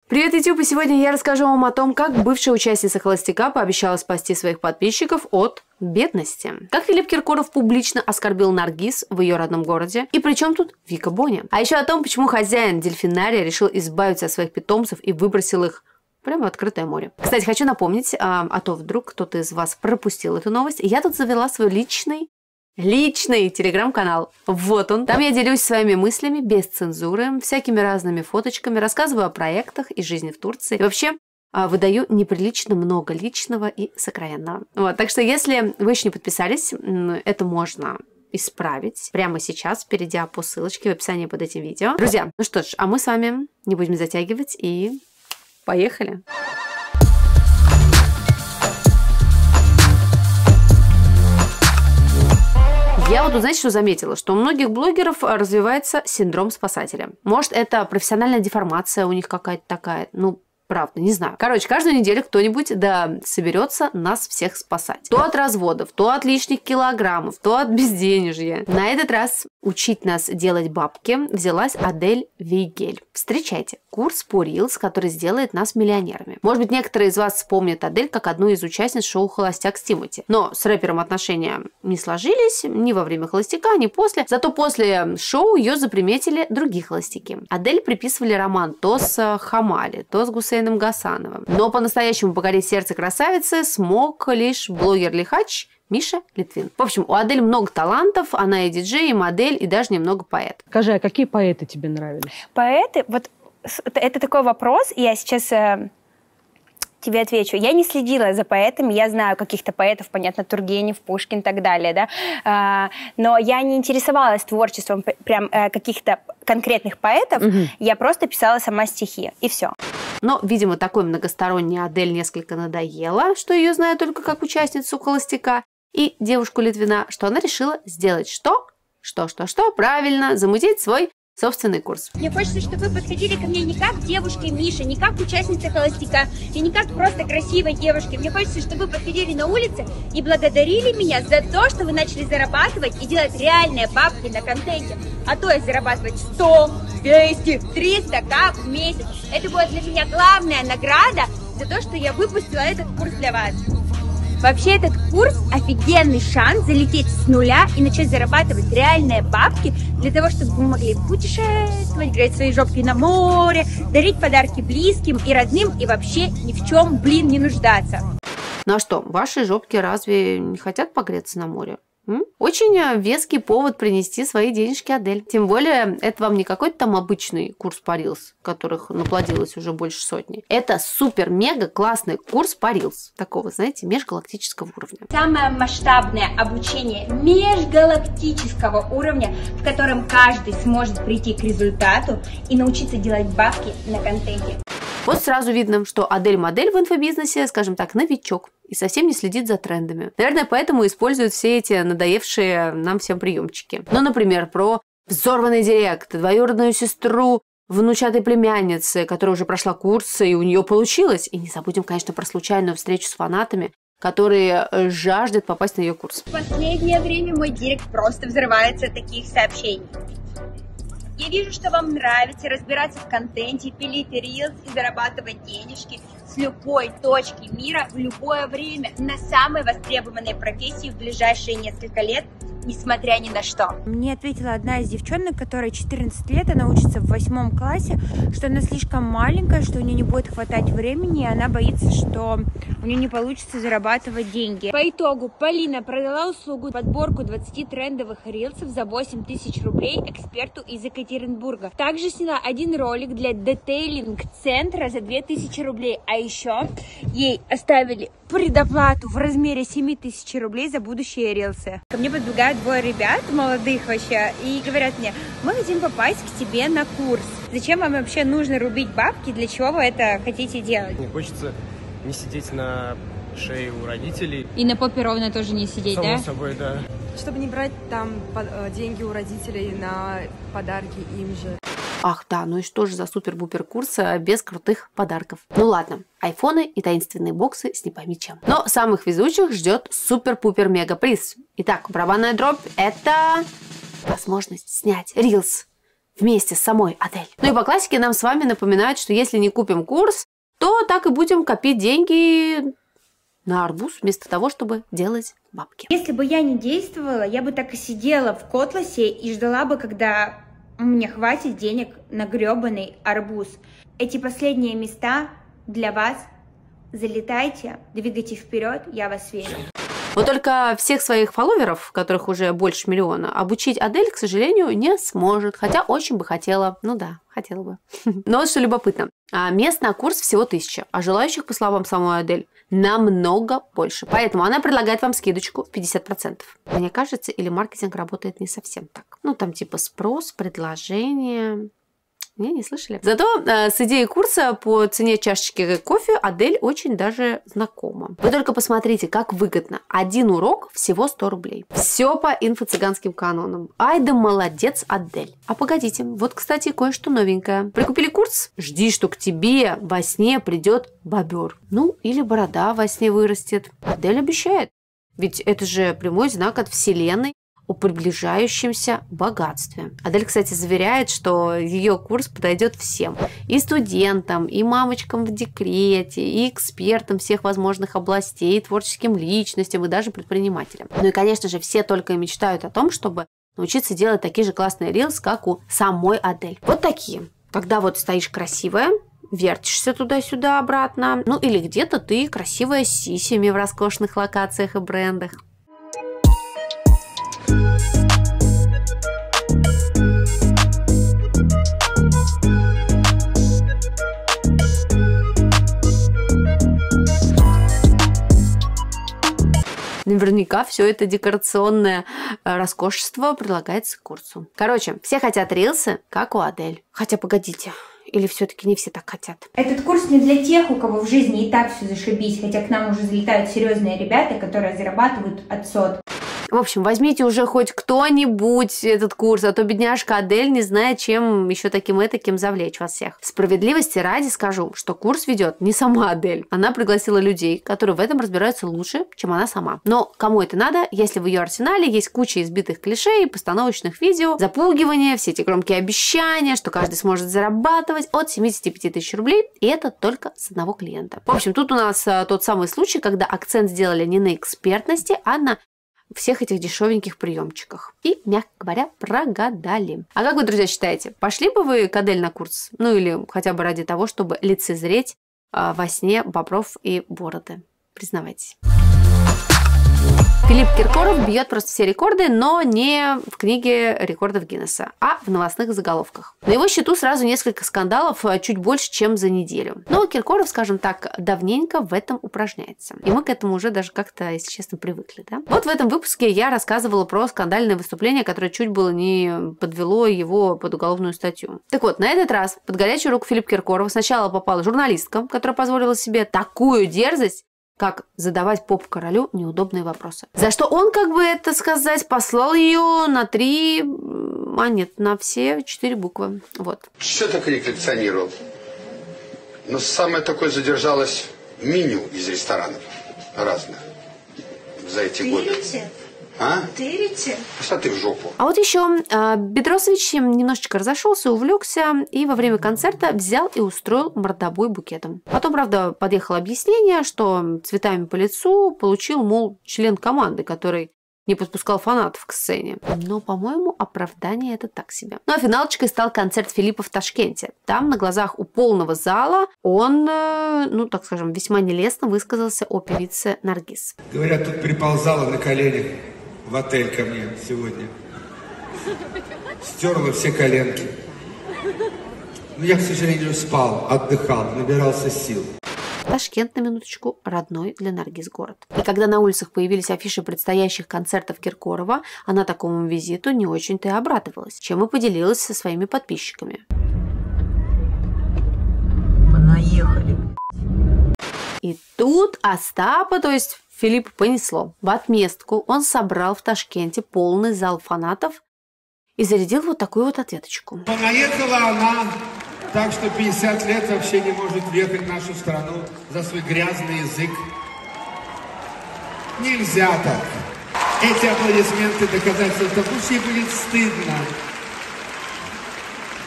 Привет, YouTube! И сегодня я расскажу вам о том, как бывшая участница «Холостяка» пообещала спасти своих подписчиков от бедности. Как Филипп Киркоров публично оскорбил Наргиз в ее родном городе. И при чем тут Вика Боня? А еще о том, почему хозяин дельфинария решил избавиться от своих питомцев и выбросил их прямо в открытое море. Кстати, хочу напомнить, а то вдруг кто-то из вас пропустил эту новость. Я тут завела свой личный телеграм-канал. Вот он. Там я делюсь своими мыслями без цензуры, всякими разными фоточками, рассказываю о проектах и жизни в Турции. И вообще выдаю неприлично много личного и сокровенного. Вот. Так что если вы еще не подписались, это можно исправить прямо сейчас, перейдя по ссылочке в описании под этим видео. Друзья, ну что ж, а мы с вами не будем затягивать и поехали! Я вот, знаете, что заметила? Что у многих блогеров развивается синдром спасателя. Может, это профессиональная деформация у них какая-то такая, ну, правда, не знаю. Короче, каждую неделю кто-нибудь соберется нас всех спасать. То от разводов, то от лишних килограммов, то от безденежья. На этот раз учить нас делать бабки взялась Адель Вейгель. Встречайте, курс по Reels, который сделает нас миллионерами. Может быть, некоторые из вас вспомнят Адель как одну из участниц шоу «Холостяк» с Тимати. Но с рэпером отношения не сложились ни во время «Холостяка», ни после. Зато после шоу ее заприметили другие холостяки. Адель приписывали роман то с Хамали, то с Гусейном Гасановым. Но по-настоящему покорить сердце красавицы смог лишь блогер-лихач Миша Литвин. В общем, у Адель много талантов, она и диджей, и модель, и даже немного поэт. Скажи, а какие поэты тебе нравились? Поэты, вот это такой вопрос, я сейчас тебе отвечу. Я не следила за поэтами, я знаю каких-то поэтов, понятно, Тургенев, Пушкин и так далее, да, но я не интересовалась творчеством прям каких-то конкретных поэтов, я просто писала сама стихи, и все. Но, видимо, такой многосторонней Адель несколько надоело, что ее знают только как участницу «Холостяка», и девушку Литвина, что она решила сделать что? Правильно, замутить свой собственный курс. Мне хочется, чтобы вы подходили ко мне не как девушка Миша, не как участница «Холостяка» и не как просто красивой девушки. Мне хочется, чтобы вы подходили на улице и благодарили меня за то, что вы начали зарабатывать и делать реальные бабки на контенте. А то есть зарабатывать 100, 200, 300 как в месяц. Это будет для меня главная награда за то, что я выпустила этот курс для вас. Вообще этот курс офигенный шанс залететь с нуля и начать зарабатывать реальные бабки для того, чтобы вы могли путешествовать, греть свои жопки на море, дарить подарки близким и родным и вообще ни в чем, не нуждаться. Ну а что, ваши жопки разве не хотят погреться на море? Очень веский повод принести свои денежки Адель. Тем более, это вам не какой-то там обычный курс по Reels, которых наплодилось уже больше сотни. Это супер-мега классный курс по Reels. Такого, знаете, межгалактического уровня. Самое масштабное обучение межгалактического уровня, в котором каждый сможет прийти к результату и научиться делать бабки на контенте. Вот сразу видно, что Адель-модель в инфобизнесе, скажем так, новичок и совсем не следит за трендами. Наверное, поэтому используют все эти надоевшие нам всем приемчики. Ну, например, про взорванный директ, двоюродную сестру внучатой племянницы, которая уже прошла курсы, и у нее получилось. И не забудем, конечно, про случайную встречу с фанатами, которые жаждут попасть на ее курс. В последнее время мой директ просто взрывается от таких сообщений. Я вижу, что вам нравится разбираться в контенте, пилить рилс и зарабатывать денежки с любой точки мира в любое время на самой востребованной профессии в ближайшие несколько лет, несмотря ни на что. Мне ответила одна из девчонок, которой 14 лет, она учится в 8 классе, что она слишком маленькая, что у нее не будет хватать времени, и она боится, что у нее не получится зарабатывать деньги. По итогу Полина продала услугу подборку 20 трендовых рилсов за 8000 рублей эксперту из Екатеринбурга. Также сняла один ролик для детейлинг-центра за 2000 рублей, а еще ей оставили предоплату в размере 7000 рублей за будущие рилсы. Ко мне подбегают двое ребят, молодых вообще, и говорят мне: мы хотим попасть к тебе на курс. Зачем вам вообще нужно рубить бабки? Для чего вы это хотите делать? Мне хочется не сидеть на шее у родителей. И на попе ровно тоже не сидеть, само да? Само собой, да. Чтобы не брать там деньги у родителей на подарки им же. Ах да, ну и что же за супер-бупер курс без крутых подарков? Ну ладно, айфоны и таинственные боксы с не пойми чем. Но самых везучих ждет супер-пупер-мега-приз. Итак, барабанная дробь – это возможность снять рилс вместе с самой Адель. Ну и по классике нам с вами напоминают, что если не купим курс, то так и будем копить деньги на арбуз вместо того, чтобы делать бабки. Если бы я не действовала, я бы так и сидела в Котласе и ждала бы, когда мне хватит денег на гребаный арбуз. Эти последние места для вас. Залетайте, двигайте вперед, я вас верю. Вот только всех своих фолловеров, которых уже больше 1 миллиона, обучить Адель, к сожалению, не сможет. Хотя очень бы хотела. Ну да, хотела бы. Но вот что любопытно. Мест на курс всего 1000, а желающих, по словам самой Адель, намного больше. Поэтому она предлагает вам скидочку в 50%. Мне кажется, или маркетинг работает не совсем так. Ну, там типа спрос, предложение... Не слышали? Зато с идеей курса по цене чашечки кофе Адель очень даже знакома. Вы только посмотрите, как выгодно. 1 урок всего 100 рублей. Все по инфо-цыганским канонам. Ай да молодец, Адель. А погодите, вот, кстати, кое-что новенькое. Прикупили курс? Жди, что к тебе во сне придет бобер. Ну, или борода во сне вырастет. Адель обещает. Ведь это же прямой знак от Вселенной о приближающемся богатстве. Адель, кстати, заверяет, что ее курс подойдет всем. И студентам, и мамочкам в декрете, и экспертам всех возможных областей, и творческим личностям, и даже предпринимателям. Ну и, конечно же, все только и мечтают о том, чтобы научиться делать такие же классные рилс, как у самой Адель. Вот такие. Когда вот стоишь красивая, вертишься туда-сюда обратно, ну или где-то ты красивая с сисями в роскошных локациях и брендах. Наверняка все это декорационное роскошество прилагается к курсу. Короче, все хотят рилсы, как у Адель. Хотя, погодите, или все-таки не все так хотят? Этот курс не для тех, у кого в жизни и так все зашибись, хотя к нам уже залетают серьезные ребята, которые зарабатывают от сот. В общем, возьмите уже хоть кто-нибудь этот курс, а то бедняжка Адель не знает, чем еще таким этаким завлечь вас всех. Справедливости ради скажу, что курс ведет не сама Адель. Она пригласила людей, которые в этом разбираются лучше, чем она сама. Но кому это надо, если в ее арсенале есть куча избитых клише и постановочных видео, запугивания, все эти громкие обещания, что каждый сможет зарабатывать от 75 тысяч рублей, и это только с одного клиента. В общем, тут у нас тот самый случай, когда акцент сделали не на экспертности, а на всех этих дешевеньких приемчиках. И, мягко говоря, прогадали. А как вы, друзья, считаете, пошли бы вы к Адель на курс? Ну или хотя бы ради того, чтобы лицезреть во сне бобров и бороды? Признавайтесь. Филипп Киркоров бьет просто все рекорды, но не в книге рекордов Гиннесса, а в новостных заголовках. На его счету сразу несколько скандалов, чуть больше, чем за неделю. Но Киркоров, скажем так, давненько в этом упражняется. И мы к этому уже даже как-то, если честно, привыкли. Да? Вот в этом выпуске я рассказывала про скандальное выступление, которое чуть было не подвело его под уголовную статью. Так вот, на этот раз под горячую руку Филиппа Киркорова сначала попала журналистка, которая позволила себе такую дерзость, как задавать поп-королю неудобные вопросы. За что он, как бы это сказать, послал ее на 3, а нет, на все 4 буквы. Вот. Что-то коллекционировал. Но самое такое задержалось меню из ресторанов разных за эти годы. А? Тырите? Пошла ты в жопу. А вот еще Бедросович немножечко разошелся, увлекся и во время концерта взял и устроил мордобой букетом. Потом, правда, подъехало объяснение, что цветами по лицу получил, мол, член команды, который не подпускал фанатов к сцене. Но, по-моему, оправдание это так себе. Ну, а финалочкой стал концерт Филиппа в Ташкенте. Там, на глазах у полного зала, он, ну, так скажем, весьма нелестно высказался о певице Наргиз. Говорят, тут приползала на коленях в отель ко мне сегодня. Стерла все коленки. Но я, к сожалению, спал, отдыхал, набирался сил. Ташкент, на минуточку, родной для Наргиз город. И когда на улицах появились афиши предстоящих концертов Киркорова, она такому визиту не очень-то и обрадовалась, чем и поделилась со своими подписчиками. Мы наехали. И тут Остапа, то есть Филиппа, понесло. В отместку он собрал в Ташкенте полный зал фанатов и зарядил вот такую вот ответочку. Наехала она так, что 50 лет вообще не может въехать в нашу страну за свой грязный язык. Нельзя так. Эти аплодисменты доказательства, пусть ей будет стыдно.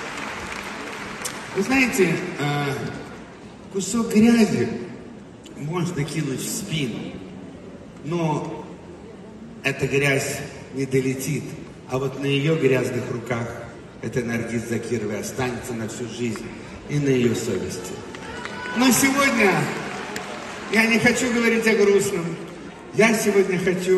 Вы знаете, кусок грязи можно кинуть в спину, но эта грязь не долетит, а вот на ее грязных руках эта Наргиз Закирова останется на всю жизнь и на ее совести. Но сегодня я не хочу говорить о грустном. Я сегодня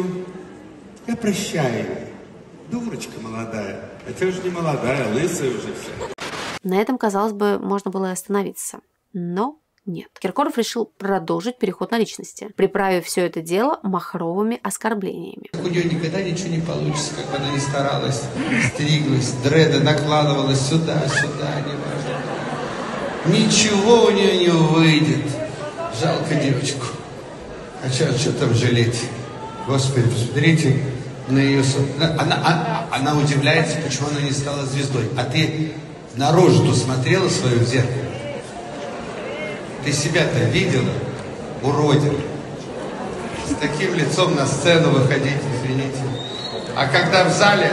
я прощаю ее. Дурочка молодая, хотя уже не молодая, лысая уже все. На этом, казалось бы, можно было и остановиться. Но нет. Киркоров решил продолжить переход на личности, приправив все это дело махровыми оскорблениями. У нее никогда ничего не получится, как бы она ни старалась, стриглась, дреды накладывалась сюда, неважно. Ничего у нее не выйдет. Жалко девочку. А что там жалеть? Господи, посмотрите на ее... Она удивляется, почему она не стала звездой. А ты на рожу-то смотрела свою в зеркало? Ты себя-то видела, уродина? С таким лицом на сцену выходить, извините. А когда в зале,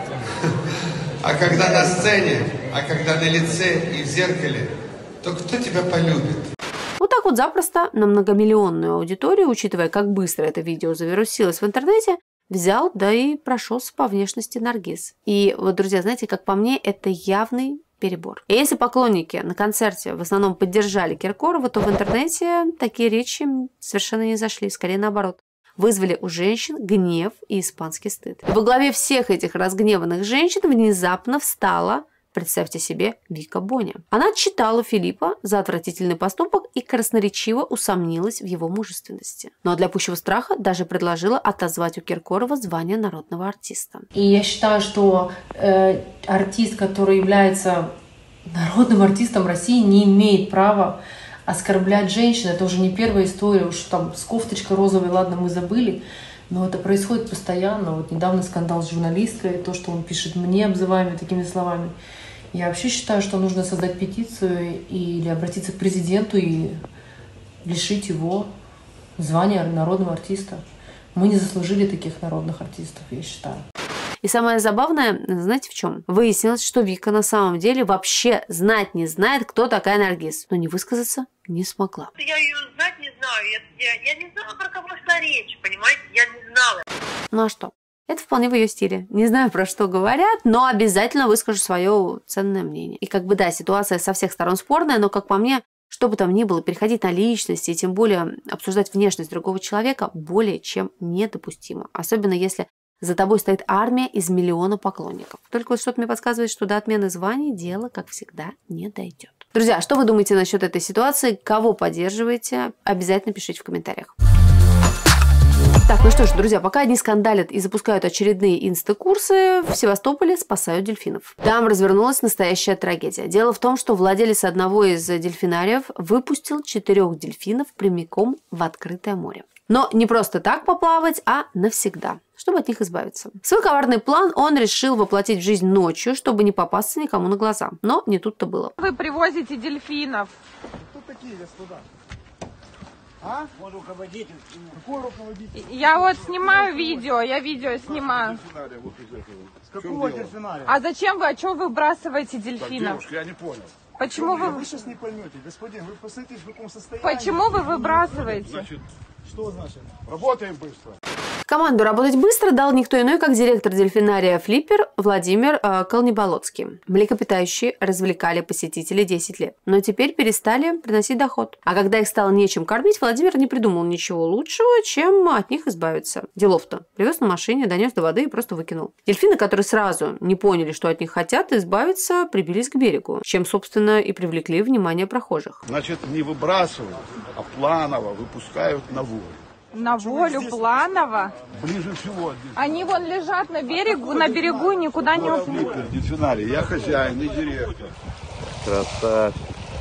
а когда на сцене, а когда на лице и в зеркале, то кто тебя полюбит? Вот так вот запросто на многомиллионную аудиторию, учитывая, как быстро это видео завирусилось в интернете, взял, да и прошелся по внешности Наргиз. И вот, друзья, знаете, как по мне, это явный перебор. И если поклонники на концерте в основном поддержали Киркорова, то в интернете такие речи совершенно не зашли, скорее наоборот. Вызвали у женщин гнев и испанский стыд. И во главе всех этих разгневанных женщин внезапно встала, представьте себе, Вика Боня. Она отчитала Филиппа за отвратительный поступок и красноречиво усомнилась в его мужественности. Но для пущего страха даже предложила отозвать у Киркорова звание народного артиста. И я считаю, что артист, который является народным артистом России, не имеет права оскорблять женщин. Это уже не первая история, уж там с кофточкой розовой, ладно, мы забыли. Но это происходит постоянно. Вот недавно скандал с журналисткой, то, что он пишет мне, обзывая меня такими словами. Я вообще считаю, что нужно создать петицию или обратиться к президенту и лишить его звания народного артиста. Мы не заслужили таких народных артистов, я считаю. И самое забавное, знаете в чем? Выяснилось, что Вика на самом деле вообще знать не знает, кто такая Наргиз. Но не высказаться не смогла. Я ее знать не знаю. Я не знала, про кого шла речь, понимаете? Я не знала. Ну а что? Это вполне в ее стиле. Не знаю, про что говорят, но обязательно выскажу свое ценное мнение. И как бы да, ситуация со всех сторон спорная, но как по мне, что бы там ни было, переходить на личности и тем более обсуждать внешность другого человека более чем недопустимо. Особенно если за тобой стоит армия из миллиона поклонников. Только вот что-то мне подсказывает, что до отмены званий дело, как всегда, не дойдет. Друзья, что вы думаете насчет этой ситуации? Кого поддерживаете? Обязательно пишите в комментариях. Так, ну что ж, друзья, пока одни скандалят и запускают очередные инста-курсы, в Севастополе спасают дельфинов. Там развернулась настоящая трагедия. Дело в том, что владелец одного из дельфинариев выпустил 4 дельфинов прямиком в открытое море. Но не просто так поплавать, а навсегда, чтобы от них избавиться. Свой коварный план он решил воплотить в жизнь ночью, чтобы не попасться никому на глаза. Но не тут-то было. Вы привозите дельфинов. Кто такие господа? А? Он руководитель. Какой руководитель? Я вот снимаю видео, я видео снимаю. С какого дельфинария? А зачем вы, а что вы выбрасываете дельфинов? Девушка, я не понял. Почему Вы сейчас не поймете, господин, вы посмотрите, в каком состоянии. Почему вы выбрасываете? Значит, что значит? Работаем быстро. Команду работать быстро дал никто иной, как директор дельфинария «Флиппер» Владимир Колнеболоцкий. Млекопитающие развлекали посетителей 10 лет, но теперь перестали приносить доход. А когда их стало нечем кормить, Владимир не придумал ничего лучшего, чем от них избавиться. Делов-то. Привез на машине, донес до воды и просто выкинул. Дельфины, которые сразу не поняли, что от них хотят избавиться, прибились к берегу, чем, собственно, и привлекли внимание прохожих. Значит, не выбрасывают, а планово выпускают на волю. На волю планово? Ближе всего. Они вон лежат на берегу никуда не уплывают. Дельфинарий, я хозяин и директор. Красавчик.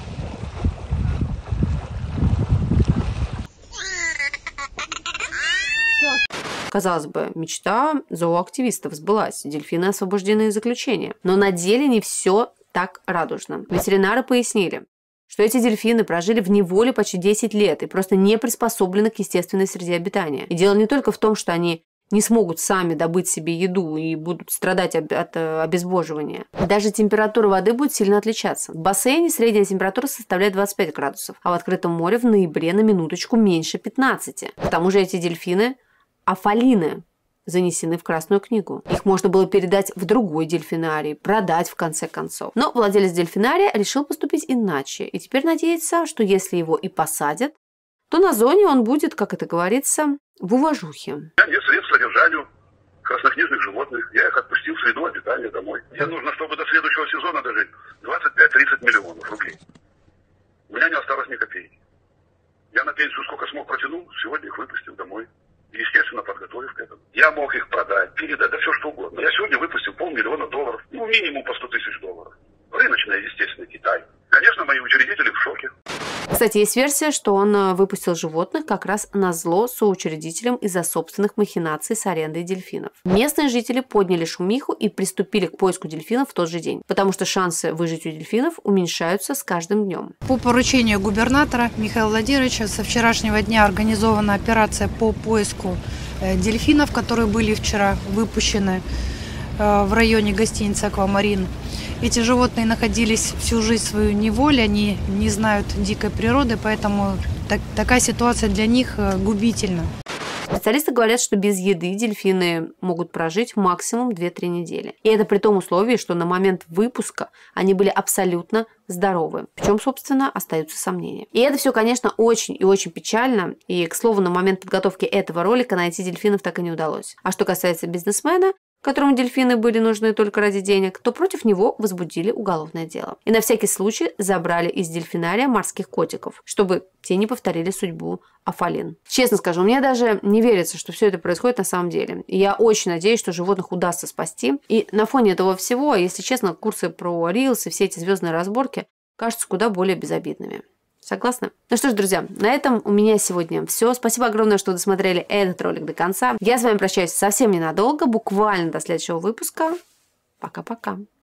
Казалось бы, мечта зооактивистов сбылась. Дельфины освобождены из заключения. Но на деле не все так радужно. Ветеринары пояснили, что эти дельфины прожили в неволе почти 10 лет и просто не приспособлены к естественной среде обитания. И дело не только в том, что они не смогут сами добыть себе еду и будут страдать от обезвоживания. Даже температура воды будет сильно отличаться. В бассейне средняя температура составляет 25 градусов, а в открытом море в ноябре на минуточку меньше 15. К тому же эти дельфины – афалины, занесены в Красную книгу. Их можно было передать в другой дельфинарий, продать в конце концов. Но владелец дельфинария решил поступить иначе, и теперь надеется, что если его и посадят, то на зоне он будет, как это говорится, в уважухе. У меня нет средств к содержанию краснокнижных животных. Я их отпустил в среду обитания домой. Мне нужно, чтобы до следующего сезона дожить, 25-30 миллионов рублей. У меня не осталось ни копейки. Я на пенсию сколько смог протянул, сегодня их выпустил домой. Естественно, подготовив к этому. Я мог их продать, передать, да все что угодно. Я сегодня выпустил $500 000, ну минимум по $100 000. Рыночная, естественно, Китай. Конечно, мои учредители в шоке. Кстати, есть версия, что он выпустил животных как раз назло соучредителям из-за собственных махинаций с арендой дельфинов. Местные жители подняли шумиху и приступили к поиску дельфинов в тот же день, потому что шансы выжить у дельфинов уменьшаются с каждым днем. По поручению губернатора Михаила Владимировича со вчерашнего дня организована операция по поиску дельфинов, которые были вчера выпущены в районе гостиницы «Аквамарин». Эти животные находились всю жизнь свою в неволе, они не знают дикой природы, поэтому такая ситуация для них губительна. Специалисты говорят, что без еды дельфины могут прожить максимум 2-3 недели. И это при том условии, что на момент выпуска они были абсолютно здоровы. В чем, собственно, остаются сомнения. И это все, конечно, очень и очень печально. И, к слову, на момент подготовки этого ролика найти дельфинов так и не удалось. А что касается бизнесмена, которому дельфины были нужны только ради денег, то против него возбудили уголовное дело. И на всякий случай забрали из дельфинария морских котиков, чтобы те не повторили судьбу афалин. Честно скажу, мне даже не верится, что все это происходит на самом деле. И я очень надеюсь, что животных удастся спасти. И на фоне этого всего, если честно, курсы про Reels и все эти звездные разборки кажутся куда более безобидными. Согласны? Ну что ж, друзья, на этом у меня сегодня все. Спасибо огромное, что досмотрели этот ролик до конца. Я с вами прощаюсь совсем ненадолго, буквально до следующего выпуска. Пока-пока.